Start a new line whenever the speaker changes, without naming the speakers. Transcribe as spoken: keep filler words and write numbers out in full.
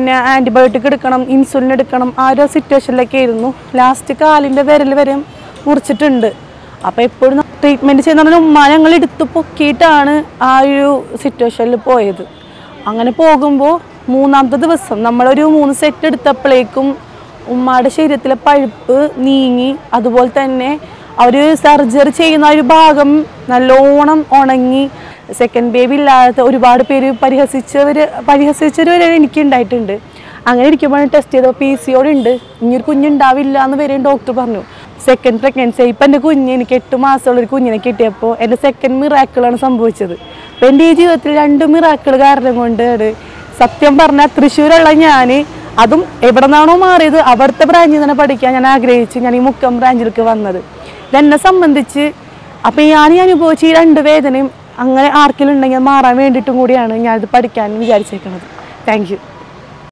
പിന്നെ ആൻറ്റിബയോട്ടിക് എടുക്കണം, ഇൻസുലിൻ എടുക്കണം, ആ ഒരു സിറ്റുവേഷനിലൊക്കെ ആയിരുന്നു. ലാസ്റ്റ് കാലിൻ്റെ വിരൽ വരെ മുറിച്ചിട്ടുണ്ട്. അപ്പോൾ എപ്പോഴും ട്രീറ്റ്മെൻറ്റ് ചെയ്യുന്ന ഉമ്മ ഞങ്ങൾ എടുത്ത് പൊക്കിയിട്ടാണ് ആ ഒരു സിറ്റുവേഷനിൽ പോയത്. അങ്ങനെ പോകുമ്പോൾ മൂന്നാമത്തെ ദിവസം നമ്മളൊരു മൂന്ന് സെറ്റ് എടുത്തപ്പോഴേക്കും ഉമ്മയുടെ ശരീരത്തിലെ പഴുപ്പ് നീങ്ങി. അതുപോലെ തന്നെ അവർ സർജറി ചെയ്യുന്ന ഒരു ഭാഗം നല്ലോണം ഉണങ്ങി. സെക്കൻഡ് ബേബി ഇല്ലാത്ത ഒരുപാട് പേര് പരിഹസിച്ചവർ പരിഹസിച്ചവർ വരെ എനിക്ക് ഉണ്ടായിട്ടുണ്ട്. അങ്ങനെ ഇരിക്കുമ്പോഴാണ് ടെസ്റ്റ് ചെയ്തപ്പോൾ പി സി ഒ ഡി ഉണ്ട്, ഇനിയൊരു കുഞ്ഞുണ്ടാവില്ല എന്ന് വരെയും ഡോക്ടർ പറഞ്ഞു. Second pregnancy. ഇപ്പം എൻ്റെ കുഞ്ഞ് എനിക്ക് എട്ട് മാസമുള്ളൊരു കുഞ്ഞിനെ കിട്ടിയപ്പോൾ എൻ്റെ സെക്കൻഡ് മിറാക്കിളാണ് സംഭവിച്ചത്. അപ്പം എൻ്റെ ഈ ജീവിതത്തിൽ രണ്ട് മിറാക്കിൾ കാരണം കൊണ്ട് സത്യം പറഞ്ഞാൽ തൃശ്ശൂരുള്ള ഞാൻ, അതും എവിടെ നിന്നാണോ മാറിയത് അവിടുത്തെ ബ്രാഞ്ചിൽ തന്നെ പഠിക്കാൻ ഞാൻ ആഗ്രഹിച്ച് ഞാൻ ഈ മുക്കം ബ്രാഞ്ചിലേക്ക് വന്നത്. ഇതെന്നെ സംബന്ധിച്ച് അപ്പം ഞാൻ ഈ അനുഭവിച്ച് ഈ രണ്ട് വേദനയും അങ്ങനെ ആർക്കെങ്കിലും ഉണ്ടെങ്കിൽ മാറാൻ വേണ്ടിയിട്ടും കൂടിയാണ് ഞാനിത് പഠിക്കാൻ വിചാരിച്ചേക്കുന്നത്. Thank you.